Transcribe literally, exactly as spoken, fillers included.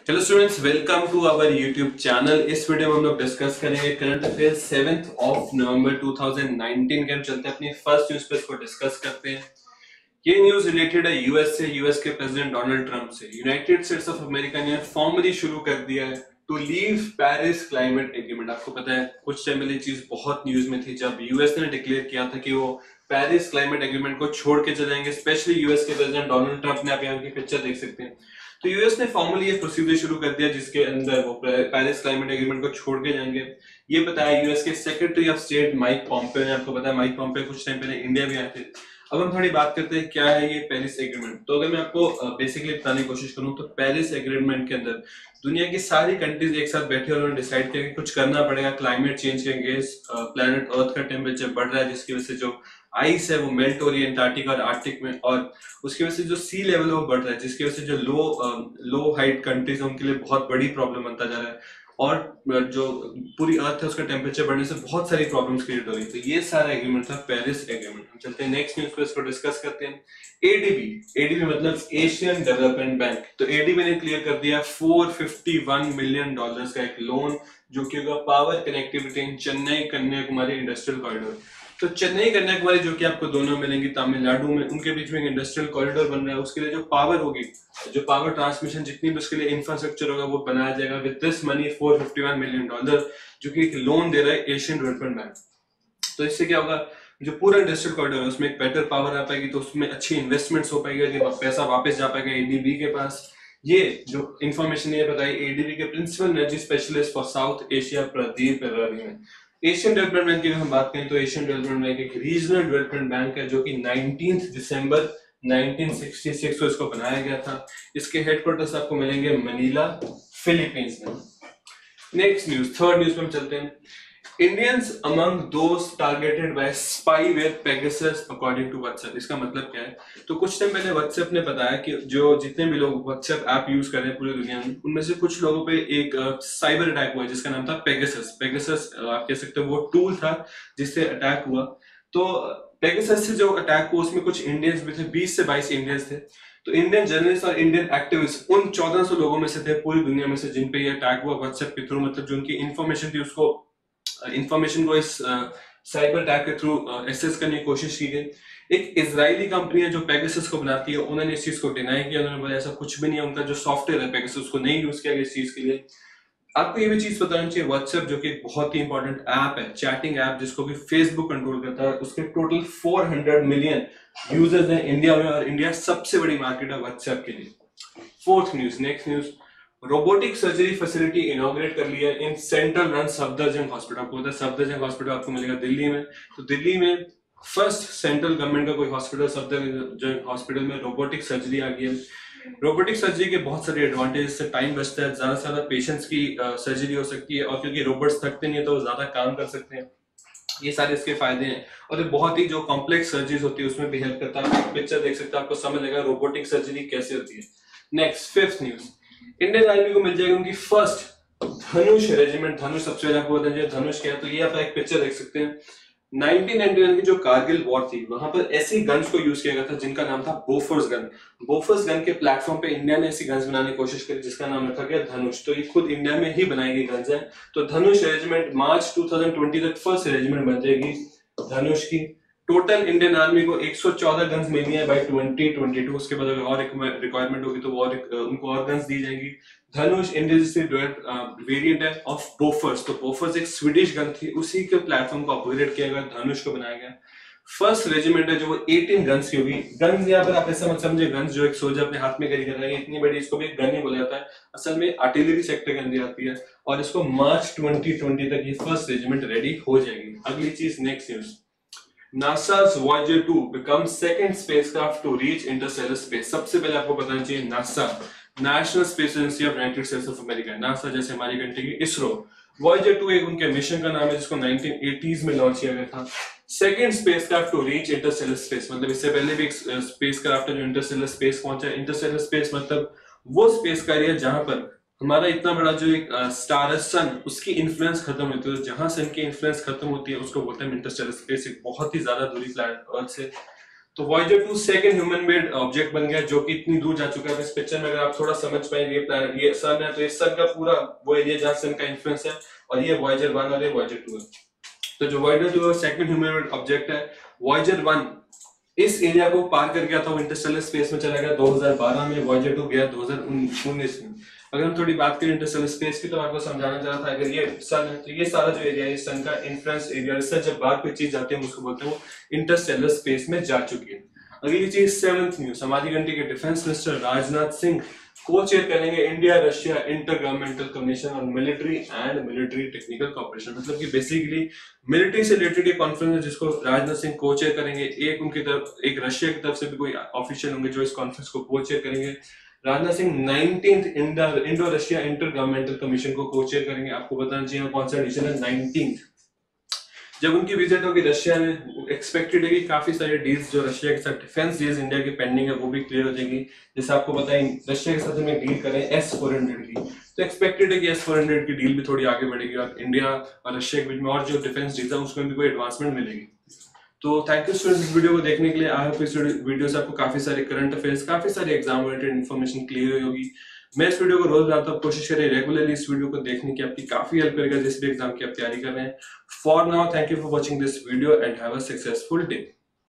Hello students, welcome to our YouTube channel. इस video में हम लोग डिस्कस करेंगे current affairs seventh of November two thousand nineteen के। हम चलते हैं अपनी फर्स्ट न्यूज पे, इसको डिस्कस करते हैं। ये न्यूज रिलेटेड है यूएस से, यूएस के प्रेसिडेंट डोनाल्ड ट्रंप से। यूनाइटेड स्टेट्स ऑफ अमेरिका ने फॉर्मली शुरू कर दिया है to leave Paris climate agreement. आपको पता है कुछ टाइम पहले चीज बहुत न्यूज में थी जब यूएस ने डिक्लेयर किया था कि वो पेरिस क्लाइमेट एग्रीमेंट को छोड़ के चलेंगे। स्पेशली यूएस के प्रेसिडेंट डोनाल्ड ट्रंप ने, आप यहाँ की पिक्चर देख सकते हैं। तो यूएस ने फॉर्मली ये प्रोसीजर शुरू कर दिया जिसके अंदर वो पेरिस क्लाइमेट एग्रीमेंट को छोड़ के जाएंगे। ये बताया यूएस के secretary of state Mike Pompeo ने। आपको पता है माइक पॉम्पे कुछ टाइम पहले इंडिया भी आए थे। अब हम थोड़ी बात करते हैं क्या है ये पेरिस एग्रीमेंट। तो अगर मैं आपको बेसिकली बताने की कोशिश करूं तो पेरिस एग्रीमेंट के अंदर दुनिया की सारी कंट्रीज एक साथ बैठे और उन्होंने डिसाइड किया कि कुछ करना पड़ेगा क्लाइमेट चेंज के अगेंस्ट। प्लेनेट अर्थ का टेम्परेचर बढ़ रहा है जिसकी वजह से जो आइस है वो मेल्ट हो रही है अंटार्कटिका और आर्कटिक में, और उसकी वजह से जो सी लेवल है वो बढ़ रहा है जिसकी वजह से जो लो लो हाइट कंट्रीज है उनके लिए बहुत बड़ी प्रॉब्लम बनता जा रहा है। और जो पूरी अर्थ है उसका टेम्परेचर बढ़ने से बहुत सारी प्रॉब्लम्स क्रिएट हो रही है। तो ये सारा एग्रीमेंट था पेरिस एग्रीमेंट। हम चलते हैं नेक्स्ट न्यूज पे, इसको डिस्कस करते हैं। एडीबी एडीबी मतलब एशियन डेवलपमेंट बैंक। तो एडीबी ने क्लियर कर दिया four fifty one million dollars का एक लोन जो कि होगा power connectivity in Chennai Kanyakumari industrial corridor. तो चेन्नई कन्याकुमारी जो कि आपको दोनों मिलेंगी तमिलनाडु में, उनके बीच में एक इंडस्ट्रियल कॉरिडोर बन रहा है। उसके लिए जो पावर होगी, जो पावर ट्रांसमिशन जितनी भी उसके लिए इंफ्रास्ट्रक्चर होगा वो बनाया जाएगा with this money four fifty one million dollar जो कि एक लोन दे रहा है एशियन डेवलपमेंट बैंक। तो इससे क्या होगा, जो पूरा इंडस्ट्रियल कॉरिडोर है उसमें एक बेटर पावर आ पाएगी, तो उसमें अच्छी इन्वेस्टमेंट्स हो पाएगी, पैसा वापस जा पाएगा एडीबी के पास। ये जो इन्फॉर्मेशन ये बताई एडीबी के principal energy specialist for South Asia Pradeep ने। एशियन डेवलपमेंट बैंक की हम बात करें तो एशियन डेवलपमेंट बैंक एक रीजनल डेवलपमेंट बैंक है जो कि नाइनटीन्थ दिसंबर नाइनटीन सिक्सटी सिक्स को इसको बनाया गया था। इसके हेडक्वार्टर्स आपको मिलेंगे मनीला, फिलीपींस में। नेक्स्ट न्यूज, थर्ड न्यूज पे हम चलते हैं। Indians among those targeted by spyware Pegasus according to WhatsApp. इसका मतलब क्या है, तो कुछ टाइम पहले व्हाट्सएप ने बताया कि जो जितने भी लोग व्हाट्सएप ऐप यूज कर रहे हैं पूरी दुनिया में, उनमें से कुछ लोगों पे एक साइबर अटैक हुआ जिसका नाम था पेगासस। पेगासस आप कह सकते हो वो टूल था जिससे अटैक हुआ। तो पेगासस से जो अटैक हुआ उसमें कुछ इंडियंस भी थे, बीस से बाईस इंडियंस थे। तो इंडियन जर्नलिस्ट और इंडियन एक्टिविस्ट उन चौदह सौ लोगों में से थे पूरी दुनिया में से जिन पे ये अटैक हुआ व्हाट्सएप के थ्रू। मतलब जो उनकी इन्फॉर्मेशन थी उसको इंफॉर्मेशन को इस साइबर अटैक के थ्रू एक्सेस करने की कोशिश की गई। एक इजरायली कंपनी है जो पेगासस को बनाती है, उन्होंने इस चीज को डिनाई किया। उन्होंने बोला ऐसा कुछ भी नहीं है, उनका जो सॉफ्टवेयर है पेगासस उसको नहीं यूज किया गया इस चीज के लिए। आपको ये भी चीज बताना चाहिए, व्हाट्सएप जो कि एक बहुत ही इंपॉर्टेंट ऐप है, चैटिंग ऐप जिसको भी फेसबुक कंट्रोल करता है, उसके total four hundred million users हैं इंडिया में, और इंडिया सबसे बड़ी मार्केट है व्हाट्सएप के लिए। Fourth news, next news, robotic surgery facility inaugurate कर लिया in centre run Safdarjung hospital. आपको पता है सफदरजंग हॉस्पिटल आपको मिलेगा दिल्ली में। तो दिल्ली में फर्स्ट सेंट्रल गवर्नमेंट का कोई हॉस्पिटल, सफदरजंग हॉस्पिटल में रोबोटिक सर्जरी आ गई है। रोबोटिक सर्जरी के बहुत सारे एडवांटेज से टाइम बचता है, ज्यादा से ज्यादा पेशेंट्स की सर्जरी हो सकती है, और क्योंकि रोबोट्स थकते नहीं है तो ज्यादा काम कर सकते हैं। ये सारे इसके फायदे हैं। और ये बहुत ही जो कॉम्प्लेक्स सर्जरीज होती है उसमें भी हेल्प करता है। आप पिक्चर देख सकते हैं, आपको समझ लेगा रोबोटिक सर्जरी कैसे होती है। Next, fifth news, Indian army को मिल जाएगी उनकी फर्स्ट धनुष रेजिमेंट। धनुष सबसे पहले आपको बताइए धनुष क्या है, तो ये आप एक पिक्चर देख सकते हैं। नाइनटीन नाइंटी नाइन की जो कारगिल वॉर थी वहां पर ऐसी गन्स को यूज किया गया था जिनका नाम था बोफोर्स गन। बोफोर्स गन के प्लेटफॉर्म पे इंडिया ने ऐसी गन्स बनाने की कोशिश करी जिसका नाम रखा गया धनुष। तो ये खुद इंडिया में ही बनाई गई गन्स है। तो Dhanush regiment March two thousand twenty तक फर्स्ट रेजिमेंट बन जाएगी धनुष की। टोटल इंडियन आर्मी को एक सौ चौदह गन्स मिलनी है बाय ट्वेंटी ट्वेंटी टू। उसके बाद अगर और रिक्वायरमेंट होगी तो वो और उनको और गन्स दी जाएंगी। धनुष इंडियन वेरिएंट है ऑफ बोफर्स। तो बोफर्स एक स्वीडिश गन थी, उसी के प्लेटफॉर्म को अपग्रेड किया गया, धनुष को बनाया गया। फर्स्ट रेजिमेंट है जो वो अठारह गन्स की होगी। गन्स यहाँ पर आप ऐसा मत समझे गन्स जो एक सोल्जर अपने हाथ में कैरी कर रहा है इतनी बड़ी, इसको भी एक गन ही बोला जाता है। असल में आर्टिलरी सेक्टर के अंदर आती है, और इसको मार्च ट्वेंटी ट्वेंटी तक ये फर्स्ट रेजिमेंट रेडी हो जाएगी। अगली चीज, next news, NASA's Voyager two becomes second spacecraft to reach interstellar space। सबसे पहले आपको बताना चाहिए NASA, National Space Agency of United States of America. NASA जैसे हमारी कंट्री की इसरो। Voyager टू एक उनके मिशन का नाम है जिसको नाइनटीन एटीज़ में लॉन्च किया गया था। Second spacecraft to reach interstellar space, मतलब इससे पहले भी एक स्पेसक्राफ्ट है जो इंटरस्टेलर स्पेस पहुंचा। इंटरस्टेलर स्पेस मतलब वो स्पेस का एरिया जहां पर हमारा इतना बड़ा जो एक स्टार है सन, उसकी इन्फ्लुएंस खत्म होती है। जहां सन की इन्फ्लुएंस खत्म होती है उसको बोलते हैं इंटरस्टेलर स्पेस। एक बहुत ही ज्यादा दूरी प्लैनेट अर्थ से। तो Voyager two second human made object बन गया जो कि इतनी दूर जा चुका है। इस पिक्चर में अगर आप थोड़ा समझ पाएंगे, ये ये सन है, तो इस सन का पूरा वो एरिया जहां सन का इन्फ्लुएंस है, और ये वॉयेजर वन और ये वॉयेजर टू है। तो जो Voyager two second human made object है, वॉयेजर वन इस एरिया को पार कर गया था, वो इंटरस्टेलर स्पेस में चला गया दो हज़ार बारह में, वॉयेजर टू गया दो हज़ार उन्नीस में। अगर हम थोड़ी बात करें इंटरस्टेलर स्पेस की, तो आपको समझाना चाह रहा था, अगर ये सन है तो ये सारा जो एरिया है सन का इन्फ्लुएंस एरिया, इससे जब बाहर कोई चीज जाती है हम उसको बोलते हैं वो इंटरस्टेलर स्पेस में जा चुकी है। अगली चीज सेवंथ न्यूज, हमारी कंट्री के डिफेंस मिनिस्टर राजनाथ सिंह को चेयर करेंगे India Russia inter governmental commission on military and military technical cooperation. मतलब कि बेसिकली मिलिट्री से रिलेटेड ये कॉन्फ्रेंस है जिसको राजनाथ सिंह को चेयर करेंगे। एक उनकी तरफ, एक रशिया की तरफ से भी कोई ऑफिशियल होंगे जो इस कॉन्फ्रेंस को को चेयर करेंगे। Rajnath Singh nineteenth Indo Russia inter governmental commission को को चेयर करेंगे। आपको बताना चाहिए कौन सा एडिशन है, नाइनटीन्थ। जब उनकी विजिट होगी रशिया में, एक्सपेक्टेड है कि काफी सारे डील्स जो रशिया के साथ डिफेंस डील्स इंडिया की पेंडिंग है वो भी क्लियर हो जाएगी। जैसे आपको पता है रशिया के साथ में डील करें एस फोर हंड्रेड की, तो एक्सपेक्टेड है कि एस फोर हंड्रेड की डील भी थोड़ी आगे बढ़ेगी और इंडिया और रशिया के बीच में और जो डिफेंस डील्स है उसमें भी कोई एडवांसमेंट मिलेगी। तो थैंक यू स्टूडेंट्स इस वीडियो को देखने के लिए। आई होप इस वीडियो से आपको काफी सारे करंट अफेयर्स, काफी सारे एग्जाम रिलेटेड इन्फॉर्मेशन क्लियर हुई होगी। मैं इस वीडियो को रोज लाता हूँ, कोशिश करें रेगुलरली इस वीडियो को देखने की, आपकी काफी हेल्प करेगा जिस भी एग्जाम की आप तैयारी कर रहे हैं। For now thank you for watching this video and have a successful day.